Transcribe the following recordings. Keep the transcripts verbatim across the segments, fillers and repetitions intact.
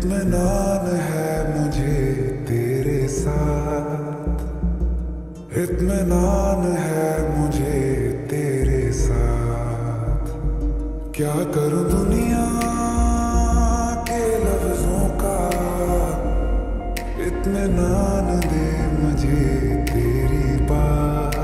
इत्मीनान है मुझे तेरे साथ, इत्मीनान है मुझे तेरे साथ। क्या करूं दुनिया के लफ्जों का, इत्मीनान दे मुझे तेरी बात,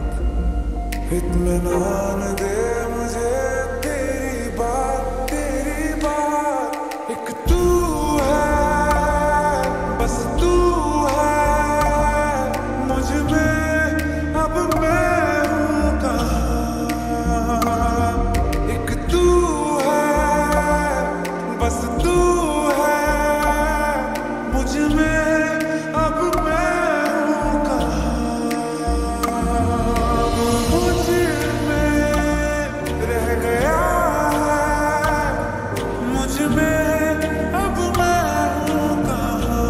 इत्मीनान दे मुझे तेरी बात, तेरी बात। एक तू है, बस तू है मुझ में, अब मैं हूँ कहाँ। एक तू है, बस तू है मुझ में, अब मैं हूँ कहाँ। मुझ में रह गया है, मुझ में अब मैं हूँ कहाँ।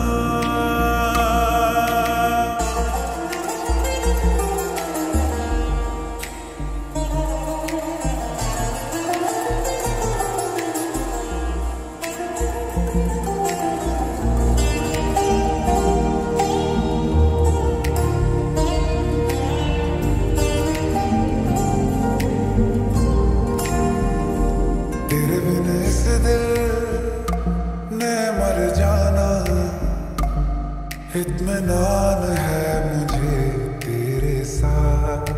तेरे बिन इस दिल ने मर जाना, इत्मीनान है मुझे तेरे साथ,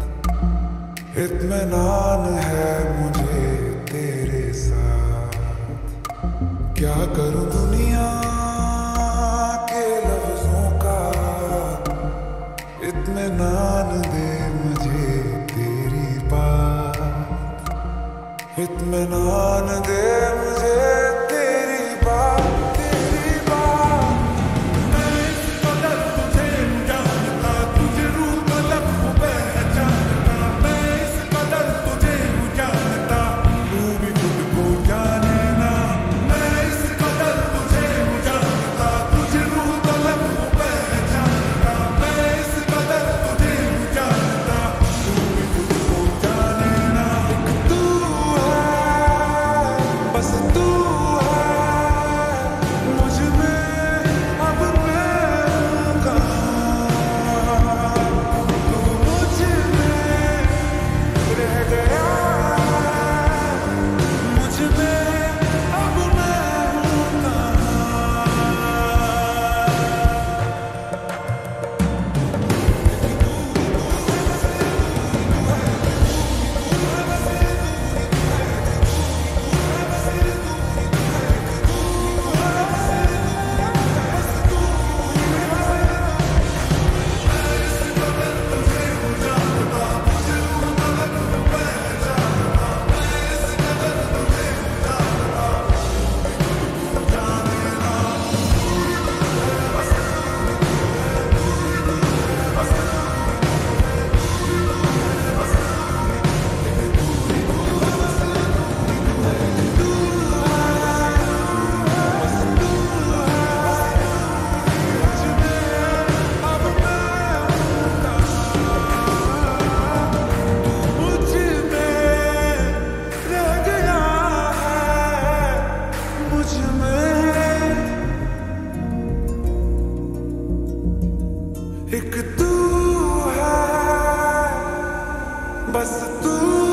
इत्मीनान है मुझे तेरे साथ। क्या करूं दुनिया के लफ्जों का, इत्मीनान दे मुझे तेरी बात, इत्मीनान दे मुझे तेरी बात, तेरी बात। मैं इस कदर तुझे जानता, तुझे रूह तलब पहचानता। मैं इस कदर तुझे जानता, तू भी खुद को जाने ना। मैं इस कदर तुझे जानता, तुझे रूह तलब पहचानता। मैं इस कदर तुझे जानता, तू भी खुद को जाने ना। एक तू है, बस तू है मुझ में, अब मैं हूँ कहाँ। तू मुझ में रह गया है, मुझ में अब मैं हूँ कहाँ। एक तू है, बस तू